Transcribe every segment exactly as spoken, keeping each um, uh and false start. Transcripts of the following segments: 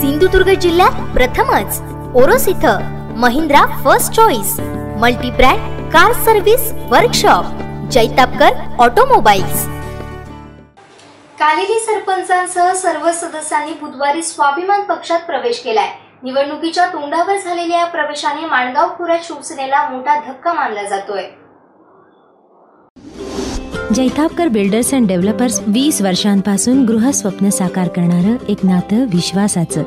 सिंधुदुर्ग जिल्ह्यात प्रथमच ओरोस इथं Mahindra first choice multi brand car service workshop Jaitapkar automobiles. Kaleli सरपंचांसह सर्व सदस्यांनी बुधवारी स्वाभिमान पक्षात प्रवेश केलाय। निवडणुकीच्या तोंडावर झालेल्या या प्रवेशाने माणगाव खोऱ्यात शिवसेनेला मोठा धक्का मानला जातोय। जैतापकर बिल्डर्स अँड डेव्हलपर्स वीस वर्षांपासून गृहस्वप्न साकार करणारं एक नातं विश्वासाचं।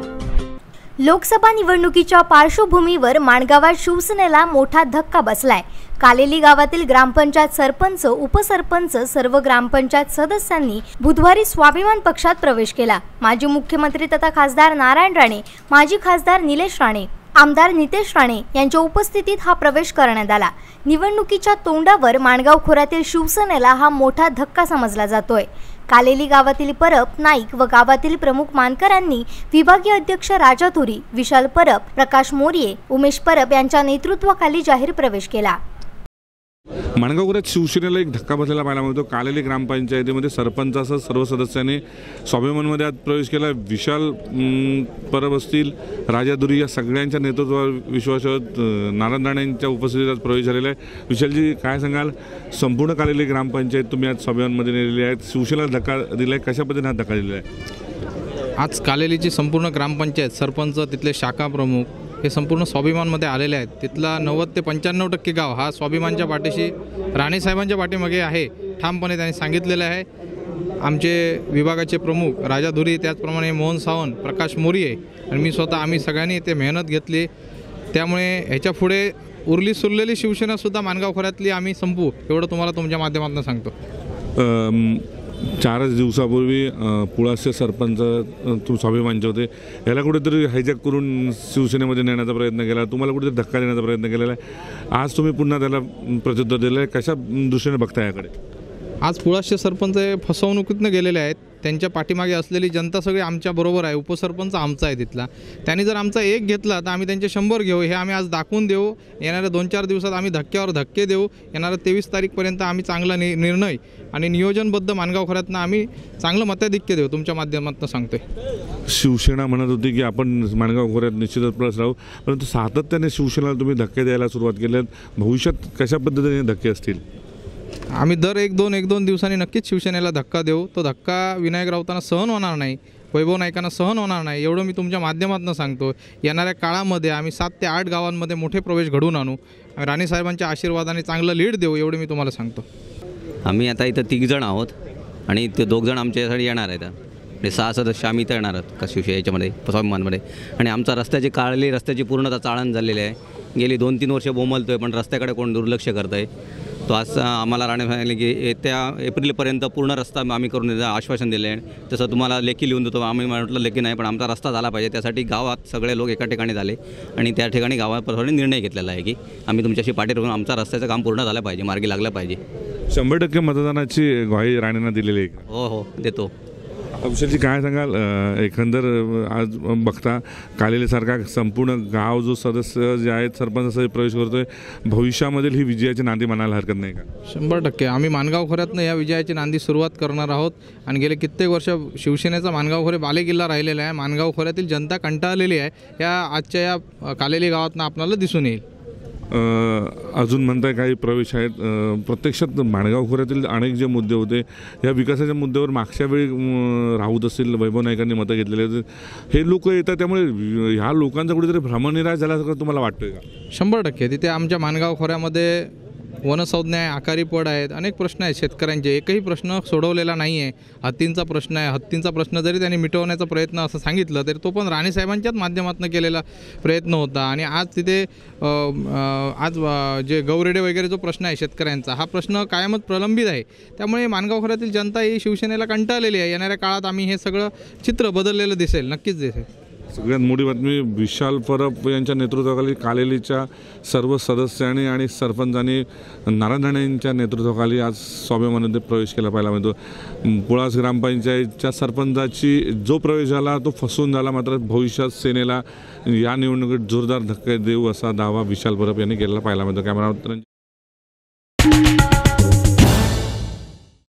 लोकसभा निवडणुकीच्या पार्श्वभूमीवर माणगावात शिवसेनेला मोठा धक्का बसलाय। कालेली गावातील ग्रामपंचायत सरपंच, उपसरपंच, सर्व ग्रामपंचायत सदस्यांनी बुधवारी स्वाभिमान पक्षात प्रवेश केला। माजी मुख्यमंत्री तथा खासदार नारायण राणे, माजी खासदार निलेश राणे, आमदार नितेश राणे यांच्या उपस्थितीत हा प्रवेश करण्यात आला। निवडणुकीच्या तोंडावर माणगाव खोऱ्यातील शिवसेनेला हा मोठा धक्का समजला जातोय। कालेली गावातील परब नाईक व गावातील प्रमुख मानकरांनी विभागीय अध्यक्ष राजा धुरी, विशाल परब, प्रकाश मोरिये, उमेश परब यांच्या नेतृत्वाखाली जाहीर प्रवेश केला। माणगाव खोऱ्यात शिवसेनेला एक धक्का बसलेला पाहायला मिळतो। कालेली ग्रामपंचायतीमध्ये सरपंचासह सर्व सदस्यांनी स्वाभिमानमध्ये आज प्रवेश केला। विशाल परब असतील, राजा धुरी या सगळ्यांच्या नेतृत्वावर विश्वासात नारायण राणे यांच्या उपस्थितीत आज प्रवेश झालेला आहे। विशालजी, काय सांगाल, संपूर्ण कालेली ग्रामपंचायत तुम्ही आज स्वाभिमानमध्ये नेलेली आहे, शिवसेनेला धक्का दिला आहे, कशा पद्धतीने हा धक्का दिलेला आहे? आज कालेलीची संपूर्ण ग्रामपंचायत, सरपंच, तिथले शाखा प्रमुख हे संपूर्ण स्वाभिमानमध्ये आलेले आहेत। तिथला नव्वद ते पंच्याण्णव टक्के गाव हा स्वाभिमानच्या पाठीशी, राणेसाहेबांच्या पाठीमागे आहे, ठामपणे त्यांनी सांगितलेलं आहे। आमचे विभागाचे प्रमुख राजा धुरी, त्याचप्रमाणे मोहन सावंत, प्रकाश मोरिये आणि मी स्वतः, आम्ही सगळ्यांनी ते मेहनत घेतली। त्यामुळे ह्याच्या पुढे उरली सुरलेली शिवसेनासुद्धा माणगाव खोऱ्यातली आम्ही संपू, एवढं तुम्हाला तुमच्या माध्यमातून सांगतो। चारच दिवसापूर्वी पुळाचे सरपंच तुम स्वाभिमानचे होते, याला कुठेतरी हायजॅक करून शिवसेनेमध्ये नेण्याचा प्रयत्न केला, तुम्हाला कुठेतरी धक्का देण्याचा प्रयत्न केलेला आहे। आज तुम्ही पुन्हा त्याला प्रत्युत्तर दिलं आहे, कशा दृष्टीने बघता याकडे? आज पुळाचे सरपंच फसवणुकीतनं गेलेले आहेत, त्यांच्या पाठीमागे असलेली जनता सगळी आमच्या बरोबर आहे। उपसरपंच आमचा आहे तिथला, त्यांनी जर आमचा एक घेतला तर आम्ही त्यांचे शंभर घेऊ, हे आम्ही आज दाखवून देऊ। येणाऱ्या दोन चार दिवसात आम्ही धक्क्यावर धक्के देऊ। येणाऱ्या तेवीस तारीखपर्यंत आम्ही चांगला नि निर्णय आणि नियोजनबद्ध माणगाव खोऱ्यातनं आम्ही चांगलं मताधिक्य देऊ, तुमच्या माध्यमातून सांगतोय। शिवसेना म्हणत होती की आपण माणगाव खोऱ्यात निश्चितच प्लस राहू, परंतु सातत्याने शिवसेनेला तुम्ही धक्के द्यायला सुरुवात केल्यात, भविष्यात कशा पद्धतीने धक्के असतील? आम्ही दर एक दोन एक दोन दिवसांनी नक्कीच शिवसेनेला धक्का देऊ। तो धक्का विनायक राऊतांना सहन होणार नाही, वैभव नाईकांना सहन होणार नाही, एवढं मी तुमच्या माध्यमातून सांगतो। येणाऱ्या काळामध्ये आम्ही सात ते आठ गावांमध्ये मोठे प्रवेश घडवून आणू, राणेसाहेबांच्या आशीर्वादाने चांगलं लीड देऊ, एवढे मी तुम्हाला सांगतो। आम्ही आता इथं तिघ जण आहोत आणि ते दोघ जण आमच्यासाठी येणार आहेत, म्हणजे सहा सदस्य आम्ही इथं येणार आहोत का शिवसेना याच्यामध्ये स्वाभिमानमध्ये। आणि आमचा रस्त्याची काळली रस्त्याची पूर्णतः चाळण झालेली आहे, गेली दोन तीन वर्ष बोंबलतो आहे, पण रस्त्याकडे कोण दुर्लक्ष करतं आहे। तो आज आम्हाला राणे सांगितले की येत्या एप्रिलपर्यंत पूर्ण रस्ता आम्ही करून देतो, आश्वासन दिले आहे। तसं तुम्हाला लेखी लिहून देतो, आम्ही म्हटलं लेखी नाही, पण आमचा रस्ता झाला पाहिजे, त्यासाठी गावात सगळे लोक एका ठिकाणी झाले आणि त्या ठिकाणी गावापर्यंत निर्णय घेतलेला आहे की आम्ही तुमच्याशी पाठी राहून आमचा रस्त्याचं काम पूर्ण झालं पाहिजे, मार्गी लागलं पाहिजे। शंभर टक्के मतदानाची ग्वाही राणेंना दिलेली आहे? हो हो देतो। विशालजी, काय सांगाल, एकंदर आज बघता कालेलीसारखा संपूर्ण गाव जो सदस्य जे आहेत सरपंचाचा प्रवेश करतोय, भविष्यामधील ही विजयाची नांदी म्हणायला हरकत नाही का? शंभर टक्के आम्ही माणगाव खोऱ्यातनं या विजयाची नांदी सुरुवात करणार आहोत। आणि गेले कित्येक वर्ष शिवसेनेचा माणगाव खोरे बालेकिल्ला राहिलेला आहे। माणगाव खोऱ्यातील जनता कंटाळलेली आहे, या आजच्या या कालेली गावातनं आपल्याला दिसून येईल। अजून म्हणताय काही प्रवेश आहेत, प्रत्यक्षात माणगाव खोऱ्यातील अनेक जे मुद्दे होते, या विकासाच्या मुद्द्यावर मागच्या वेळी राऊत असतील, वैभव नाईकांनी मतं घेतलेले होते, हे लोक येतात, त्यामुळे ह्या लोकांचा कुठेतरी भ्रमनिराश झाल्यासारखं तुम्हाला वाटतंय का? शंभर टक्के तिथे आमच्या माणगाव खोऱ्यामध्ये वनसंज्ञा आहे, आकारी पड आहेत, अनेक प्रश्न आहेत शेतकऱ्यांचे, एकही प्रश्न सोडवलेला नाही आहे। हत्तींचा प्रश्न आहे, हत्तींचा प्रश्न जरी त्यांनी मिटवण्याचा प्रयत्न असं सांगितलं तरी तो पण राणेसाहेबांच्याच माध्यमातून केलेला प्रयत्न होता। आणि आज तिथे आज जे गौरेडे वगैरे जो प्रश्न आहे शेतकऱ्यांचा, हा प्रश्न कायमच प्रलंबित आहे। त्यामुळे माणगाव खोऱ्यातील जनता ही शिवसेनेला कंटाळलेली आहे। येणाऱ्या काळात आम्ही हे सगळं चित्र बदललेलं दिसेल, नक्कीच दिसेल। सगळ्यात मोठी बातमी, विशाल परब यांच्या नेतृत्वाखाली कालेलीच्या सर्व सदस्यांनी आणि सरपंचांनी नारायण राणे यांच्या नेतृत्वाखाली आज स्वाभिमानमध्ये प्रवेश केला पाहायला मिळतो। पुळास ग्रामपंचायतच्या सरपंचाची जो प्रवेश झाला तो फसवून झाला, मात्र भविष्यात सेनेला या निवडणुकीत जोरदार धक्के देऊ असा दावा विशाल परब यांनी केलेला पाहायला मिळतो। कॅमेरा